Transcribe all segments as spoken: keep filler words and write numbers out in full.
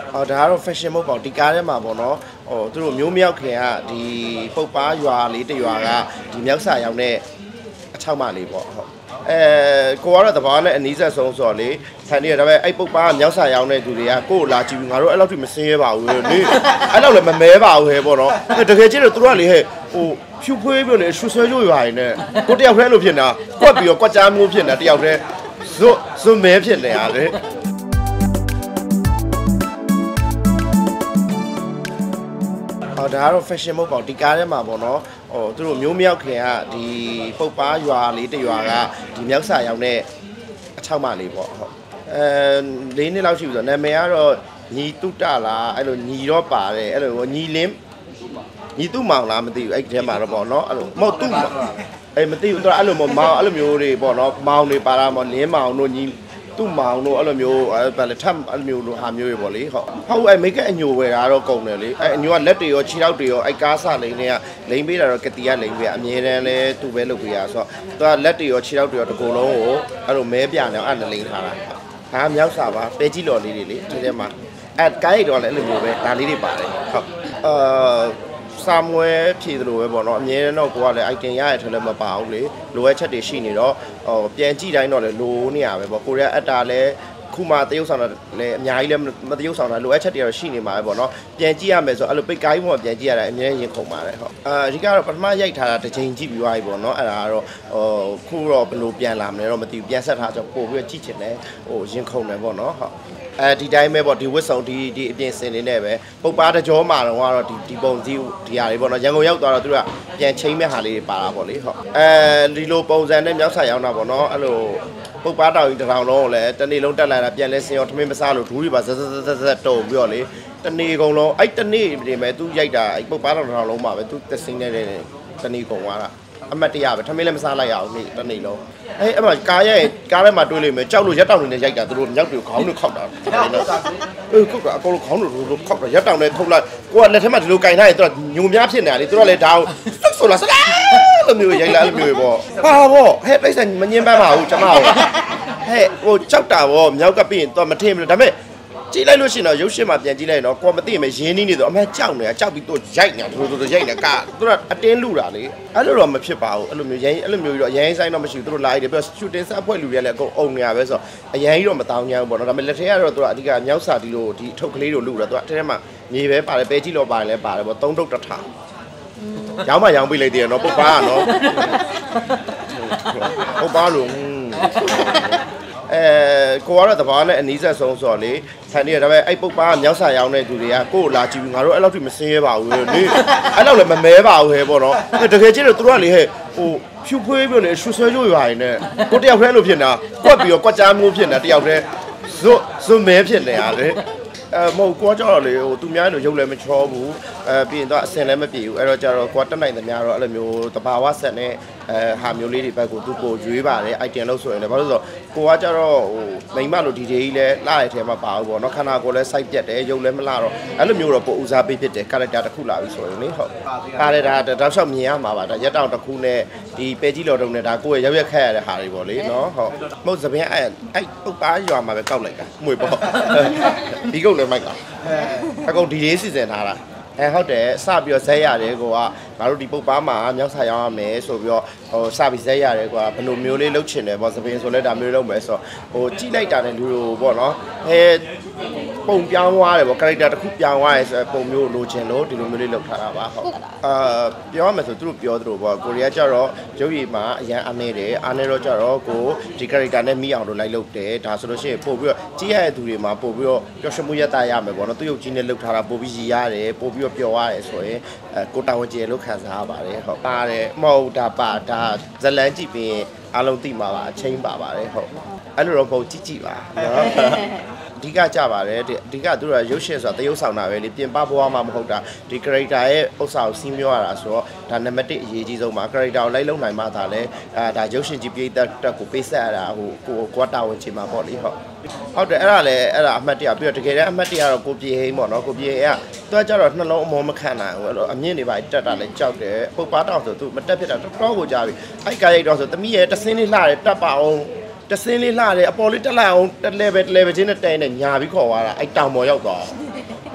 အော်ဒါကတော့ fashion မဟုတ်ပါဘူးဒီကားထဲမှာပေါ့နော်ဟိုသူတို့မျိုးမြောက်ခင်ကဒီပုတ်ပါရွာလေးတရွာကဒီမြောက်စာရောက်တဲ့အချောက်မလေးပေါ့ဟုတ်အဲကိုကတော့တဘာနဲ့အနီးဆက်ဆုံးဆိုတော့လေဖန်နေရဒါပေမဲ့အဲ့ပုတ်ပါမြောက်စာရောက်တဲ့သူတွေကကို့လာကြည့်ပြီးငါတို့အဲ့လောက်ထိမစင်းရဲပါဘူးလေအဲ့လောက်လည်းမမဲပါဘူးဟဲ့ပေါ့နော်တကယ်ကြည့်တော့သူတို့ကလေဟဲ့ဟိုဖြူဖွေးပြီးလေရွှေဆွဲကြွရွာရင်းနဲ့ကိုတယောက်တည်းလို့ဖြစ်နေတာကွက်ပြီးတော့ကွက်ကြားမျိုးဖြစ်နေတာတယောက်တည်းဇွတ်ဇွတ်မဲဖြစ်နေရတယ်အော်ဒါကတော့ fashion မဟုတ်ပါဘူးဒီကားထဲမှာပေါ့နော်ဟိုသူတို့မျိုးမြောက်ခင်ကဒီပုတ်ပါရွာလေးတရွာကဒီမြောက်စာရောက်တဲ့အချောက်မလေးပေါ့ဟုတ်အဲလေးနှစ်လောက်ရှိပြီဆိုတော့နာမည်ကတော့ညီတုတလားအဲ့လိုညီတော့ပါတယ်အဲ့လိုညီလင်းညီတုမောင်လားမသိဘူးအဲ့ဒီထဲမှာတော့ပေါ့နော်အဲ့လိုမဟုတ်တုမောင်အဲ့မသိဘူးသူကအဲ့လိုမောင်အဲ့လိုမျိုးတွေပေါ့နော်မောင်တွေပါတာမော်လင်းမောင်တို့ညီသူ့မောင်တို့အဲ့လိုမျိုးဗာလေထပ်အဲ့လိုမျိုးလိုဟာမျိုးတွေပေါ့လေဟုတ်ဟုတ်အဲ့မိတ်ကအညိုဝယ်တာတော့ကုန်တယ်လေအဲ့အညိုကလက်တွေရောခြေထောက်တွေရောအဲ့ကားစလိန်တွေကလိန်ပေးတာတော့ကတိကလိန်ပေးအမြဲတမ်းလဲသူ့ပဲလုပ်ပေးရဆိုတော့သူကလက်တွေရောခြေထောက်တွေရောတကူလုံးကိုအဲ့လိုမဲပြနေအောင်အဲ့လိန်ထားတာဟာမြောက်စာပါပဲကြီးလော်လေးတွေလေဒီထဲမှာအဲ့ကိုင်းတော့လည်းအဲ့လိုမျိုးပဲဒါလေးတွေပါတယ်ဟုတ်အာစာမွဲဖြည့်သလိုပဲပေါ့နော်အမြဲတမ်းတော့ကိုကလည်း item ရရထဲလည်းမပါဘူးလေလိုအပ်ချက်တွေရှိနေတော့ဟိုပြန်ကြည့်တိုင်းတော့လည်းလိုနေရပဲပေါ့ကိုရဲ့အတ္တလည်းခုမှတရုပ်ဆောင်တာလည်းအများကြီးလည်းမတရုပ်ဆောင်တာလိုအပ်ချက်တွေတော့ရှိနေမှာပဲပေါ့နော်ပြန်ကြည့်ရမယ်ဆိုအဲ့လိုပိတ်ကိုင်းပေါ်ပြန်ကြည့်ရတာအမြဲရင်ခုန်ပါတယ်ဟုတ်အာအဓိကတော့ပထမရိုက်ထားတာတစ်ချိန်ကြည့်ပြီးသွားပြီပေါ့နော်အဲ့ဒါကတော့ဟိုခုတော့ဘယ်လိုပြန်လာမလဲတော့မသိဘူးပြန်ဆက်ထားဆိုပို့ပြီးကြည့်ချင်တယ်ဟိုရင်ခုန်တယ်ပေါ့နော်ဟုတ်အဲဒီတိုင်းပဲပေါ့ဒီဝစ်ဆောင်ဒီဒီအပြင်စင်နေနဲ့ပဲပုတ်ပါတကြောမှာတော့ကတော့ဒီဒီပုံစည်းဒီဟာလေးပေါ့နော်ရန်ကုန်ရောက်သွားတော့သူကပြန်ချိန်မဲ့ဟာလေးတွေပါတာပေါ့လေဟုတ်အဲဒီလိုပုံစံနဲ့မြောက်ဆာရောက်တာပေါ့နော်အဲ့လိုပုတ်ပါတောင်ကြီးတစ်ထောင်လုံးကိုလည်းတနေ့လုံးတက်လာတာပြန်လဲစင်ရောထမင်းမစားလို့ဒူးတွေပါဇက်ဇက်ဇက်ဇက်တုံပြီးတော့လေတနေ့ကုန်လုံးအဲ့တနေ့တွေမဲ့သူရိုက်တာအဲ့ပုတ်ပါတောင်တစ်ထောင်လုံးမှာပဲသူသစင်းနေတဲ့တနေ့ကုန်သွားတာအမတ်တရားပဲထမင်းလည်းမစားလိုက်ရအောင်နေ့တနေ့လုံးအဲ့အမကားရဲ့ကားထဲမှာတွေးလိမ့်မယ်ကြောက်လို့ရက်တောင်နေနဲ့ရိုက်တာသူတို့မြောက်တွေခေါင်းတွေခောက်တာအေးကုတ်ကအကုန်လုံးခေါင်းတွေခောက်တာရက်တောင်နဲ့ထုတ်လိုက်ကိုကလက်ထက်မှာဒီလိုကင်ထားရင်သူကညုံများဖြစ်နေတာလေသူတို့လည်းဒါကိုဆွတ်ဆိုလာစလားလိုမျိုးရိုက်လာလိုမျိုးပေါ့ဟာပေါ့ဟဲ့ပိတ်စံမငင်းပန်းပါဘူးကျွန်မဟဲ့ဟိုကြောက်တာပေါ့မြောက်ကပြီးရင်သူကမထင်ဘူးဒါပေမဲ့ကြည့်လိုက်လို့ရှိရင်တော့ရုပ်ရှင်မှာပြန်ကြည့်လိုက်ရင်တော့ကိုမသိရင်မရင်းနှီးနေတော့အမှကြောက်နေတာကြောက်ပြီးတော့ရိုက်နေတာတို့တို့ရိုက်နေတာကသူကအတင်းလူတာလေအဲ့လိုတော့မဖြစ်ပါဘူးအဲ့လိုမျိုးရိုင်းအဲ့လိုမျိုးတော့အရင်ဆိုင်တော့မရှိဘူးသူတို့လာရတယ်ပြီးတော့ shooting ဆက်အဖွဲ့လူတွေလည်းအကုန်အုံနေရပဲဆိုတော့အရင်ကြီးတော့မတောင်းကြဘူးပေါ့နော်ဒါပေမဲ့လက်ထဲကတော့သူကအဓိကမြောက်စာဒီလိုဒီထုတ်ကလေးတို့လူတာသူကထဲထဲမှာမြေပဲပါတယ်ပဲကြီးလောပါတယ်လဲပါတယ်ပေါ့သုံးထုပ်တစ်ထောင်ရောင်းမှရောင်းပေးလိုက်တယ်နော်ပုတ်ပါကနော်ပုတ်ပါလို့အဲကိုကတော့တဘာနဲ့အနီးဆက်ဆုံးဆိုတော့လေဖန်နေရဒါပေမဲ့အဲ့ပုတ်ပါမြောက်စာရောက်တဲ့သူတွေကကို့လာကြည့်ပြီးငါတို့အဲ့လောက်ထိမစင်းရဲပါဘူးလေအဲ့လောက်လည်းမမဲပါဘူးဟဲ့ပေါ့နော်တကယ်ကြည့်တော့သူတို့ကလေဟဲ့ဟိုဖြူဖွေးပြီးလေရွှေဆွဲကြွရွာရင်းနဲ့ကိုတယောက်တည်းလို့ဖြစ်နေတာကွက်ပြီးတော့ကွက်ကြားမျိုးဖြစ်နေတာတယောက်တည်းဇွတ်ဇွတ်မဲဖြစ်နေရတယ်အဲမဟုတ်ကိုကြောက်တော့လေဟိုသူများလို့ရုပ်လည်းမချောဘူးအဲပြီးရင်တော့အစင်လည်းမပြေဘူးအဲ့တော့ကျတော့ကိုတက်နိုင်တဲ့များတော့အဲ့လိုမျိုးတဘာဝဆက်နဲ့အဲဟာမျိုးလေးတွေဘက်ကိုသူကိုရွေးပါတယ် item လို့ဆိုရင်လည်းဘာလို့ဆိုတော့ကိုကကျတော့ဟိုမိမလို့ဒီဒေးကြီးလဲလှတဲ့ထဲမှာပါဘူးပေါ့နော်ခန္ဓာကိုယ်လည်းစိုက်ပြတ်တယ်ရုပ်လည်းမလှတော့အဲ့လိုမျိုးတော့ပိုဦးစားပေးဖြစ်တယ် character တစ်ခုလာပြီဆိုရင်လေဟုတ်ပါတယ်ဒါတောက်လျှောက်မြင်ရမှာပါဒါရက်တောင်တစ်ခုနဲ့ဒီပဲကြီးလော်တုံနဲ့ဒါကိုယ့်ရဲ့ရောက်ရက်ခက်ရတဲ့ဟာတွေပေါ့လေနော်ဟုတ်မဟုတ်သပင်အဲ့အဲ့ပုတ်ပါရွာမှာပဲကောက်လိုက်တာမွေပေါ့ဒီကုတ်လည်းမိုက်တာအကုန်ဒီဒေးစီစဉ်ထားတာအဲဟုတ်တယ်စပြီးတော့ဇက်ရတယ်ကိုကငါတို့ဒီပုတ်ပါမှာမြောက်ဆာရောက်ရမယ်ဆိုပြီးတော့ဟိုစပြီးဇက်ရတယ်ကွာဘယ်လိုမျိုးလေးလှုပ်ချင်တယ်ပေါ့သပင်ဆိုလဲဒါမျိုးလုပ်မယ်ဆိုတော့ဟိုကြိလိုက်တာနဲ့လူတို့ပေါ့နော်အဲပုံပြောင်းသွားတယ်ပေါ့ character တစ်ခုပြောင်းသွားရဲဆိုပုံမျိုးလိုချင်လို့ဒီလိုမျိုးလေးလုပ်ထားတာပါဟုတ်အာပြောရမယ်ဆိုသူတို့ပြောသလိုပေါ့ကိုရီးယားကျတော့ရုပ်ရည်မှာအရန်အားနေတယ်အားနေတော့ကျတော့ကိုဒီ character နဲ့မိအောင်လို့လိုက်လုပ်တယ်ဒါဆိုလို့ရှိရင်ပို့ပြီးတော့ကြည့်ရတဲ့သူတွေမှာပို့ပြီးတော့ပျော်ရွှင်မှုရတရမယ်ပေါ့နော်သူရုပ်ကြီးနဲ့လုပ်ထားတာပို့ပြီးရည်ရတယ်ပို့ပြီးတော့ပျော်ရတယ်ဆိုရင်အဲကိုတာဝန်ကျေလို့ခံစားရပါတယ်ဟုတ်ပါတယ်မဟုတ်ဒါပါဒါဇလန်းကြည့်ပြီးအားလုံးသိမှာပါအချင်းပါပါတယ်ဟုတ်အဲ့လိုတော့ပုံကြည့်ကြည့်ပါနော်အဓိကကြပါတယ်အဓိကသူတို့ရုပ်ရှင်ဆိုတာတရုပ်ဆောင်တာပဲလေပြင်ပဘွားမှမဟုတ်တာဒီ character ရဲ့ဥစ္စာကိုစီးမျောရတာဆိုတော့ဒါနံပါတ်တစ်အရေးကြီးဆုံးပါ character ကိုလိုက်လုံနိုင်မှသာလဲအဲဒါရုပ်ရှင်ကြီးပြည့်တက်တက်ကိုပေးဆက်ရတာဟိုကိုကွာတာဝင်ချင်မှာပေါ့လေဟုတ်ဟုတ်တယ်အဲ့ဒါလည်းအဲ့ဒါအမှတ်တရပြီးတော့တကယ်တမ်းအမှတ်တရတော့ကိုပြေဟိန်းပေါ့နော်ကိုပြေဟိန်းကသူကကြတော့နှလုံးအမောမခံနိုင်ဘူးအဲ့လိုအမြင့်တွေပါတက်တာလည်းကြောက်တယ်ပုတ်ပါတောင်ဆိုသူမတက်ဖြစ်တာတော်တော်ကိုကြားပြီအဲ့ကားရိုက်တော့ဆိုသမီးရဲ့တစင်းလေးလှတယ်တက်ပါအောင်တစင်းလေးလှတယ်အပေါ်လေးတက်လိုက်အောင်တက် level level ချင်းနဲ့တိုင်နဲ့ညာပြီးခေါ်သွားတာအဲ့တောင်ပေါ်ရောက်သွား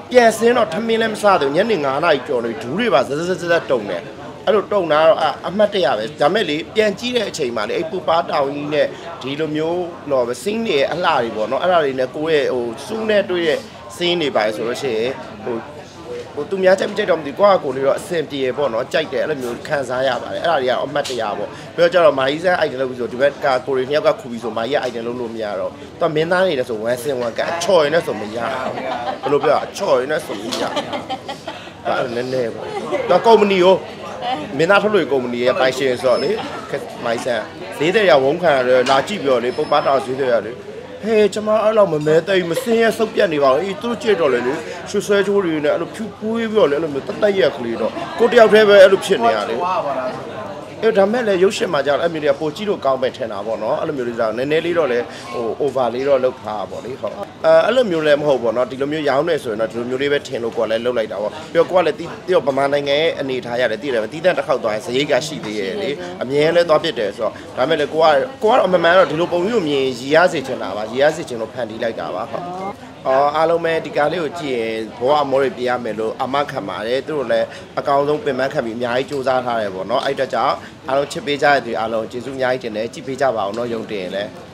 ပြန်စင်းတော့ထမင်းလည်းမစားတော့ညနေ9နာရီကျော်နေဒူးတွေပါဇဇဇဇတုံတယ်အဲ့လိုတုံတာတော့အမှတ်တရပဲဒါမဲ့လေပြန်ကြည့်တဲ့အချိန်မှာလေအဲ့ပူပါတောင်ကြီးနဲ့ဒီလိုမျိုးတော့စင်းတွေအလှတွေပေါ့နော်အဲ့ဒါတွေနဲ့ကိုယ့်ရဲ့ဟိုစူးနဲ့တွေ့ရဲ့စင်းတွေပါဆိုလို့ရှိရင်ဟိုဟိုသူများချက်မချက်တော့မသိကိုယ့်အကိုလေးတော့အဆင်ပြေပေါ့နော်ကြိုက်တယ်အဲ့လိုမျိုးခံစားရပါတယ်အဲ့ဒါတွေကအမှတ်တရပေါ့ပြီးတော့ကျတော့မာကြီးဆန်းအိုက်တန်လုပ်ပြီးဆိုဒီဘက်ကကိုရီနှစ်ယောက်ကခူပြီးဆိုမာကြီးကအိုက်တန်လုပ်လို့မရတော့သူမင်းသားနေတယ်ဆိုဝမ်စင်ဝမ်ကအချော်ရင်းနဲ့ဆိုမရဘယ်လိုပြောအချော်ရင်းနဲ့ဆိုမရဒါနည်းနည်းပေါ့သူကုမ္ပဏီကိုမင်းသားထုတ်လို့ကုမ္ပဏီရဲ့ပိုင်ရှင်ဆိုတော့လေမိုင်းဆန်းဈေးတဲ့ရဝုန်းခံရတယ်လာကြည့်ပြောလေပုတ်ပါတောင်ဈေးတဲ့ရတယ်ဟဲ့ကျွန်မအဲ့လောက်မမဲသိမစင်းရဆုပ်ပြတ်နေပါဘူးအေးသူတို့ကြည့်တော့လေရွှေဆွဲချိုးတွေနဲ့အဲ့လိုဖြူပွေးပြီးတော့လေအဲ့လိုမျိုးတတ်တတ်ရက်ကလေးတော့ကိုတယောက်တည်းပဲအဲ့လိုဖြစ်နေရလေအဲ့ဒါမဲ့လေရုပ်ရှင်မှာကြောက်အဲ့မျိုးတွေကပိုကြည့်လို့ကောင်းပဲထင်တာပေါ့နော်အဲ့လိုမျိုးလေးကြောင့်နည်းနည်းလေးတော့လေဟို over လေးတော့လောက်ထားပါပေါ့လေဟုတ်အဲအဲ့လိုမျိုးလည်းမဟုတ်ပေါ့နော်ဒီလိုမျိုးရောင်းနေဆိုရင်တော့ဒီလိုမျိုးလေးပဲထင်လို့ကိုယ်လည်းလှုပ်လိုက်တာပေါ့ပြီးတော့ကိုယ်ကလည်းတီးပြီးတော့ဗမာနိုင်ငံရဲ့အနေထားရတယ်တည်တယ်ပဲတီးတန့်တစ်ခေါက်သွားရင်စရိတ်ကရှိသေးရဲ့လေအမြဲလဲသွားဖြစ်တယ်ဆိုတော့ဒါမဲ့လေကိုကကိုကတော့အမှန်မှန်တော့ဒီလိုပုံမျိုးမြင်ရည်ရစေချင်တာပါရည်ရစေချင်လို့ဖန်တီးလိုက်တာပါဟုတ်အော်အားလုံးပဲဒီကားလေးကိုကြည့်ရင်ဘောအမောတွေပြရမယ်လို့အမခံပါတယ်သူတို့လည်းအကောင်းဆုံးပင်ပန်းခံပြီးအများကြီးစူးစမ်းထားတယ်ပေါ့နော်အဲ့တကြောင့်အားလုံးချစ်ပေးကြတဲ့သူအားလုံးကျေးဇူးအများကြီးတင်တယ်ကြည့်ပေးကြပါအောင်နော်ယုံတင်ရင်လည်း